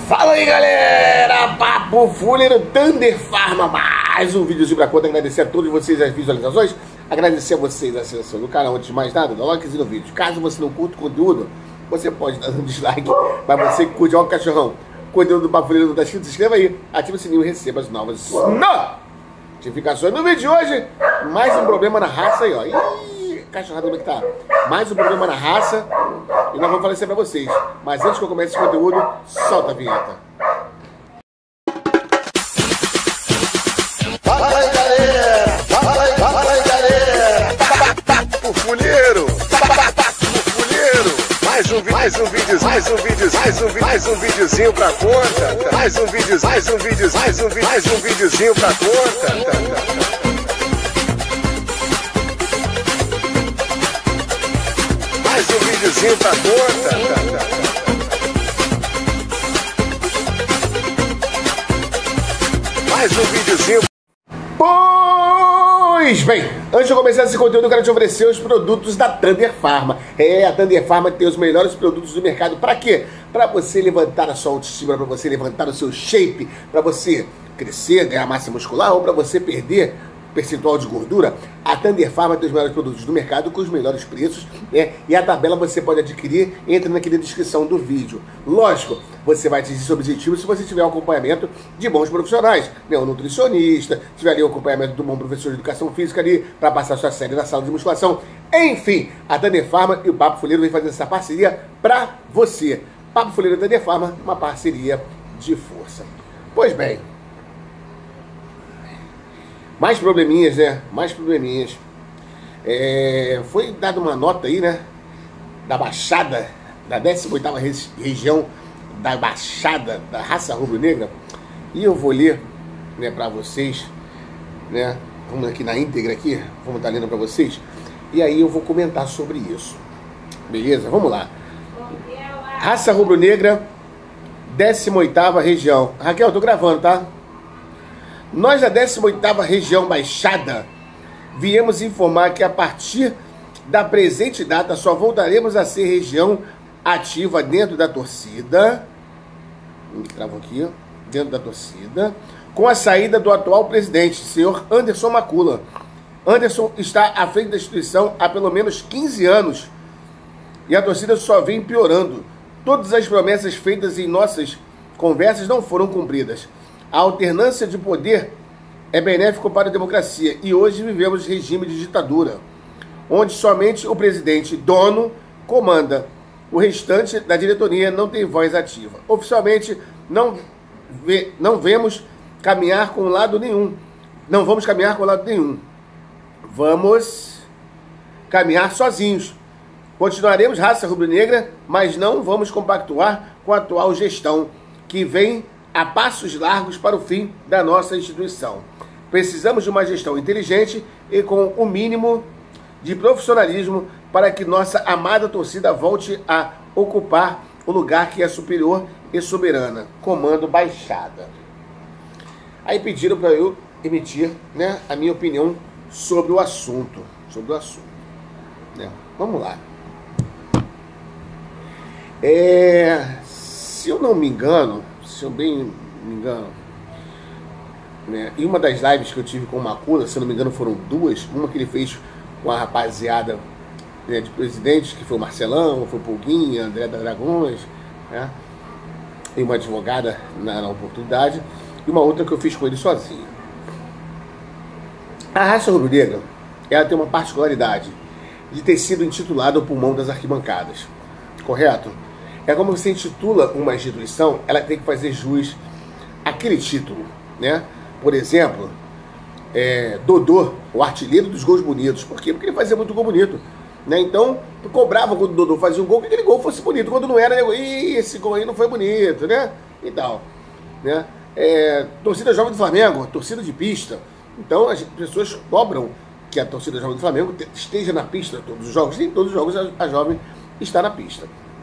Fala aí, galera! Papo Fuleiro Thunder Pharma, mais um videozinho pra conta. Agradecer a todos vocês as visualizações, agradecer a vocês a acessação do canal. Antes de mais nada, dá um likezinho no vídeo. Caso você não curta o conteúdo, você pode dar um dislike, mas você que curte, ó o cachorrão, conteúdo do Papo Fuleiro não tá escrito, se inscreva aí, ativa o sininho e receba as novas notificações. No vídeo de hoje, mais um problema na raça aí, ó. Ih, cachorrada, como é que tá? Mais um problema na raça. E nós vamos falar isso aí pra vocês. Mas antes que eu comece esse conteúdo, solta a vinheta. Fala aí, galera! Fala aí, galera! Papo Fuleiro! Papo Fuleiro! Mais um videozinho pra conta! Mais um videozinho pra conta! Mais um videozinho pra conta. Mais um videozinho. Pois bem, antes de eu começar esse conteúdo, eu quero te oferecer os produtos da Thunder Pharma. A Thunder Pharma tem os melhores produtos do mercado. Para quê? Para você levantar a sua autoestima, para você levantar o seu shape, para você crescer, ganhar massa muscular ou para você perder percentual de gordura. A Thunder Pharma tem os melhores produtos do mercado com os melhores preços, né? E a tabela você pode adquirir, entra naquela descrição do vídeo. Lógico, você vai atingir seu objetivo se você tiver um acompanhamento de bons profissionais, né? Um nutricionista, tiver ali o acompanhamento de um bom professor de educação física ali para passar sua série na sala de musculação. Enfim, a Thunder Pharma e o Papo Fuleiro vem fazer essa parceria para você. Papo Fuleiro e Thunder Pharma, uma parceria de força. Pois bem, mais probleminhas, né? Mais probleminhas. Foi dada uma nota aí, né? Da Baixada, da 18ª região da Baixada, da raça rubro-negra. E eu vou ler, né, pra vocês, né? Vamos aqui na íntegra aqui, vamos estar lendo pra vocês. E aí eu vou comentar sobre isso. Beleza? Vamos lá. Raça rubro-negra, 18ª região. Raquel, eu tô gravando, tá? Nós da 18ª região Baixada viemos informar que a partir da presente data só voltaremos a ser região ativa dentro da torcida, travo aqui, dentro da torcida, com a saída do atual presidente, senhor Anderson Macula. Anderson está à frente da instituição há pelo menos 15 anos e a torcida só vem piorando. Todas as promessas feitas em nossas conversas não foram cumpridas. A alternância de poder é benéfico para a democracia e hoje vivemos regime de ditadura, onde somente o presidente dono comanda. O restante da diretoria não tem voz ativa. Oficialmente, não vemos caminhar com lado nenhum. Não vamos caminhar com lado nenhum. Vamos caminhar sozinhos. Continuaremos raça rubro-negra, mas não vamos compactuar com a atual gestão, que vem a passos largos para o fim da nossa instituição. Precisamos de uma gestão inteligente e com o mínimo de profissionalismo para que nossa amada torcida volte a ocupar o lugar que é superior e soberana. Comando Baixada. Aí pediram para eu emitir, né, a minha opinião sobre o assunto. Né? Vamos lá. Se eu não me engano, se eu bem me engano, né, em uma das lives que eu tive com o Macula, se eu não me engano foram duas, uma que ele fez com a rapaziada, né, de presidentes, que foi o Marcelão, foi o Pulguinha, André da Dragões, né, e uma advogada na oportunidade, e uma outra que eu fiz com ele sozinho. A raça rubro-negra, ela tem uma particularidade de ter sido intitulada o pulmão das arquibancadas, correto? É como você intitula uma instituição, ela tem que fazer jus àquele título, né? Por exemplo, Dodô, o artilheiro dos gols bonitos. Por quê? Porque ele fazia muito gol bonito, né? Então, tu cobrava quando o Dodô fazia um gol, que aquele gol fosse bonito. Quando não era, esse gol aí não foi bonito, né? E tal, né? Torcida jovem do Flamengo, torcida de pista. Então, as pessoas cobram que a torcida jovem do Flamengo esteja na pista todos os jogos. Nem todos os jogos a jovem está na pista.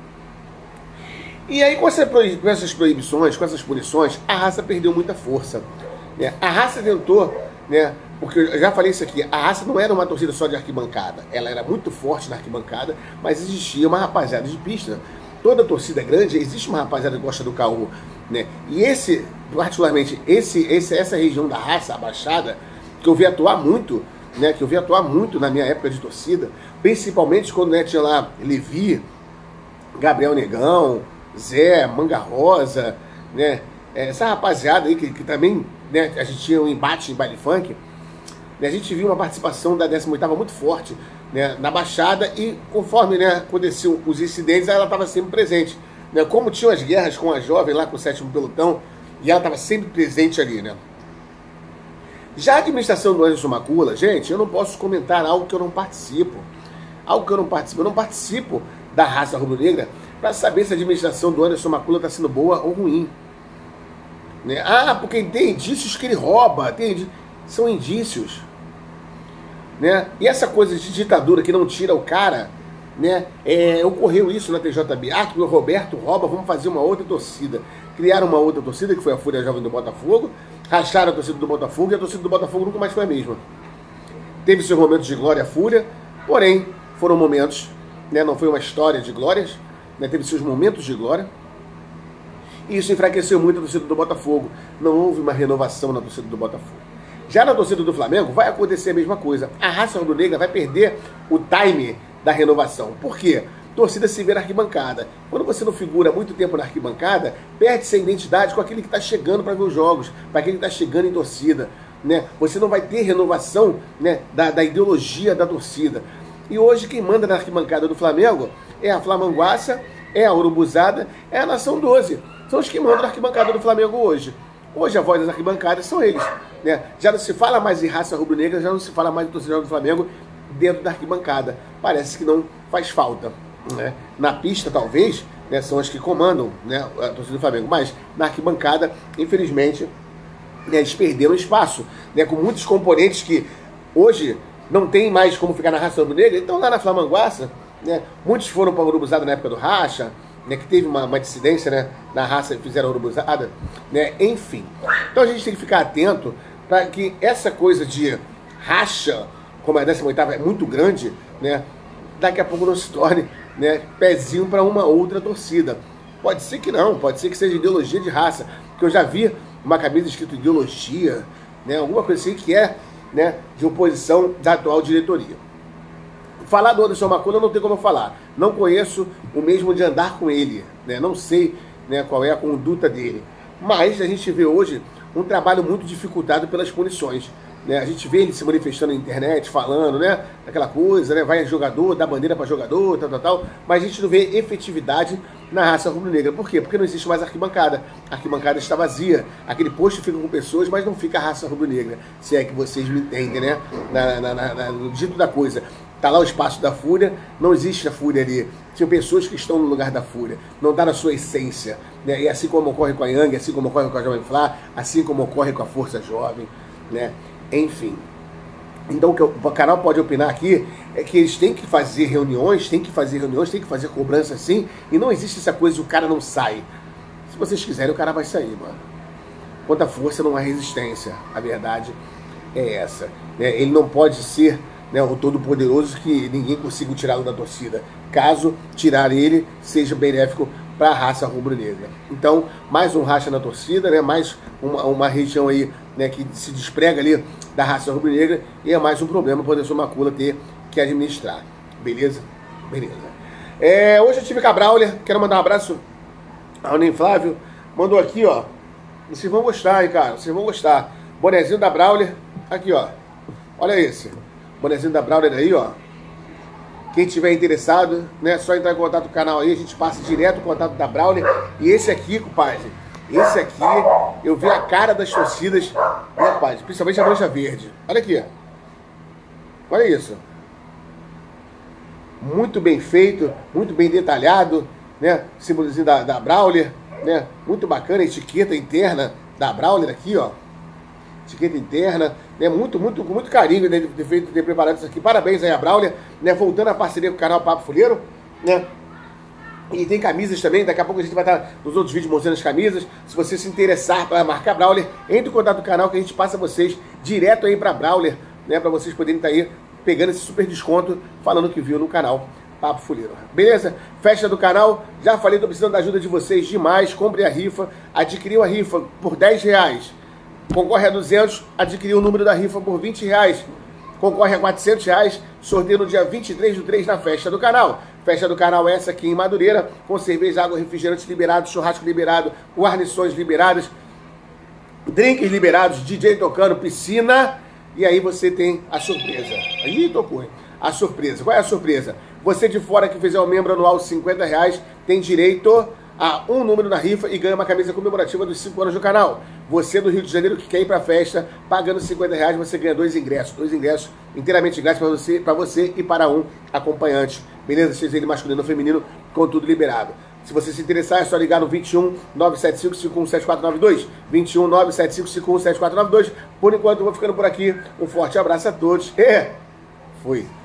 E aí, com essas proibições, com essas punições, a raça perdeu muita força, né? A raça tentou, né? Porque eu já falei isso aqui, a raça não era uma torcida só de arquibancada, ela era muito forte na arquibancada, mas existia uma rapaziada de pista toda torcida grande, existe uma rapaziada que gosta do caô, né? E particularmente, essa região da raça, a Baixada, que eu vi atuar muito, né? Que eu vi atuar muito na minha época de torcida, principalmente quando, né, tinha lá Levi, Gabriel Negão, Zé, Manga Rosa, né? Essa rapaziada aí que também, né, a gente tinha um embate em baile funk, né, a gente viu uma participação da 18ª muito forte, né, na Baixada, e conforme, né, aconteciam os incidentes, ela estava sempre presente, né, como tinham as guerras com a jovem lá com o 7º pelotão, e ela estava sempre presente ali, né. Já a administração do Anderson Macula, gente, eu não posso comentar algo que eu não participo, eu não participo da raça rubro-negra para saber se a administração do Anderson Macula está sendo boa ou ruim. Né? Porque tem indícios que ele rouba, são indícios. Né? E essa coisa de ditadura que não tira o cara, né? Ocorreu isso na TJB. Que o Roberto rouba, vamos fazer uma outra torcida. Criaram uma outra torcida, que foi a Fúria Jovem do Botafogo, racharam a torcida do Botafogo, e a torcida do Botafogo nunca mais foi a mesma. Teve seus momentos de glória, Fúria, porém, foram momentos, né? Não foi uma história de glórias, né? Teve seus momentos de glória, e isso enfraqueceu muito a torcida do Botafogo. Não houve uma renovação na torcida do Botafogo. Já na torcida do Flamengo vai acontecer a mesma coisa. A raça rubro-negra vai perder o time da renovação. Por quê? Torcida se vê na arquibancada. Quando você não figura muito tempo na arquibancada, perde-se a identidade com aquele que está chegando para ver os jogos, para aquele que está chegando em torcida. Né? Você não vai ter renovação, né, da ideologia da torcida. E hoje quem manda na arquibancada do Flamengo é a Flamanguaça, é a Urubuzada, é a Nação 12. São os que mandam na arquibancada do Flamengo hoje. Hoje a voz das arquibancadas são eles. Né? Já não se fala mais em raça rubro-negra, já não se fala mais de torcedor do Flamengo dentro da arquibancada. Parece que não faz falta. Né? Na pista, talvez, né, são as que comandam, né, a torcida do Flamengo. Mas na arquibancada, infelizmente, né, eles perderam espaço. Né, com muitos componentes que hoje não tem mais como ficar na raça rubro-negra. Então lá na Flamanguaça, né, muitos foram para a Urubuzada na época do racha, né, que teve uma dissidência, né, na raça e fizeram a Urubuzada, né, enfim. Então a gente tem que ficar atento para que essa coisa de racha, como a 18ª é muito grande, né, daqui a pouco não se torne, né, pezinho para uma outra torcida. Pode ser que não, pode ser que seja ideologia de raça, porque eu já vi uma camisa escrito ideologia, né, alguma coisa assim que é, né, de oposição da atual diretoria. Falar do Anderson Macula não tem como eu falar. Não conheço o mesmo de andar com ele, né? Não sei, né, qual é a conduta dele. Mas a gente vê hoje um trabalho muito dificultado pelas punições. Né? A gente vê ele se manifestando na internet, falando, né, aquela coisa, né, vai jogador, dá bandeira para jogador, tal. Mas a gente não vê efetividade na raça rubro-negra. Por quê? Porque não existe mais arquibancada. A arquibancada está vazia. Aquele posto fica com pessoas, mas não fica a raça rubro-negra. Se é que vocês me entendem, né? No dito da coisa. Está lá o espaço da Fúria, não existe a Fúria ali. São pessoas que estão no lugar da Fúria, não está na sua essência. Né? E assim como ocorre com a Yang, assim como ocorre com a Jovem Flá, assim como ocorre com a Força Jovem, né? Enfim. Então o que o canal pode opinar aqui é que eles têm que fazer reuniões, têm que fazer cobrança assim, e não existe essa coisa de o cara não sai. Se vocês quiserem, o cara vai sair, mano. Quanto à força, não há resistência. A verdade é essa. Né? Ele não pode ser, né, o todo-poderoso que ninguém consiga tirá-lo da torcida. Caso tirar ele, seja benéfico para a raça rubro-negra. Então, mais um racha na torcida, né, mais uma região aí, né, que se desprega ali da raça rubro-negra, e é mais um problema para o Anderson Macula ter que administrar. Beleza? Beleza. Hoje eu tive com a Brawler, quero mandar um abraço ao Ney Flávio, mandou aqui, ó. Vocês vão gostar, hein, cara, vocês vão gostar. Bonezinho da Brawler, aqui, ó. Olha esse. Bonezinho da Brawler aí, ó. Quem tiver interessado, né, é só entrar em contato com o canal aí, a gente passa direto o contato da Brawler. E esse aqui, compadre, esse aqui, eu vi a cara das torcidas, compadre, principalmente a mancha verde. Olha aqui, olha isso. Muito bem feito, muito bem detalhado, né, símbolozinho da Brawler, né, muito bacana, a etiqueta interna da Brawler aqui, ó. Etiqueta interna, né, com muito carinho, né, de ter preparado isso aqui. Parabéns aí a Brawler, né, voltando a parceria com o canal Papo Fuleiro, né. E tem camisas também, daqui a pouco a gente vai estar nos outros vídeos mostrando as camisas. Se você se interessar para marcar Brawler, entre em contato com o canal que a gente passa vocês direto aí para Brawler, né, para vocês poderem estar aí pegando esse super desconto, falando que viu no canal Papo Fuleiro. Beleza? Festa do canal. Já falei, tô precisando da ajuda de vocês demais. Compre a rifa. Adquiriu a rifa por R$10. Concorre a 200. Adquiriu o número da rifa por R$20. Concorre a R$400. Sorteio no dia 23/3 na festa do canal. Festa do canal essa aqui em Madureira. Com cerveja, água, refrigerante liberado, churrasco liberado, guarnições liberadas, drinks liberados, DJ tocando, piscina. E aí você tem a surpresa. Ih, tocou, hein? A surpresa. Qual é a surpresa? Você de fora que fizer um membro anual de R$50 tem direito a um número na rifa e ganha uma camisa comemorativa dos 5 anos do canal. Você do Rio de Janeiro que quer ir pra festa, pagando R$50, você ganha 2 ingressos. 2 ingressos inteiramente grátis pra você e para um acompanhante. Beleza? XL masculino ou feminino, com tudo liberado. Se você se interessar, é só ligar no 21 975 517492. 21 975 517492. Por enquanto, eu vou ficando por aqui. Um forte abraço a todos e fui!